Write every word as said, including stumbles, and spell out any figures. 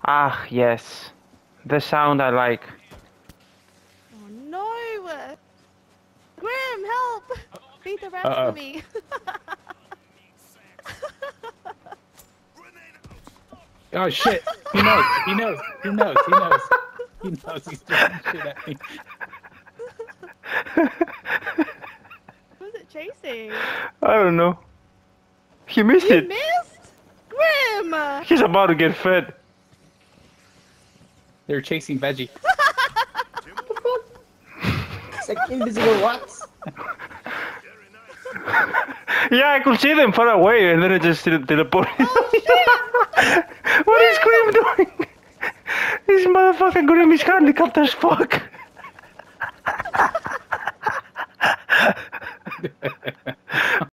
Ah, yes. The sound I like. Oh no! Grim, help! Beat the rats Uh-oh. for me. Oh shit! He knows. He knows. He knows. He knows. He knows. He's throwing shit at me. Who's it chasing? I don't know. He missed You it. missed? Grim! He's about to get fed. They're chasing Veggie. It's like invisible rats. Yeah, I could see them far away, and then it just tele- teleported. Oh shit! What is Grim doing? This motherfucker Grim is handicapped as fuck.